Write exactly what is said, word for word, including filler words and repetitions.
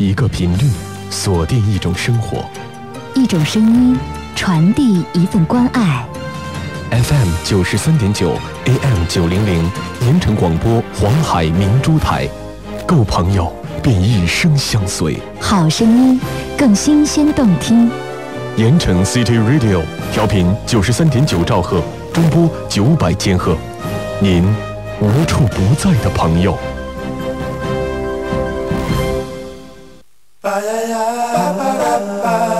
一个频率，锁定一种生活； 一种声音，传递一份关爱。 F M 九十三点九 ，A M 九零零，盐城广播黄海明珠台，够朋友便一生相随。 好声音，更新鲜动听。 盐城 City Radio 调频九十三点九兆赫，中波九百千赫，您无处不在的朋友。 Ba-da-da-ba-ba-da-ba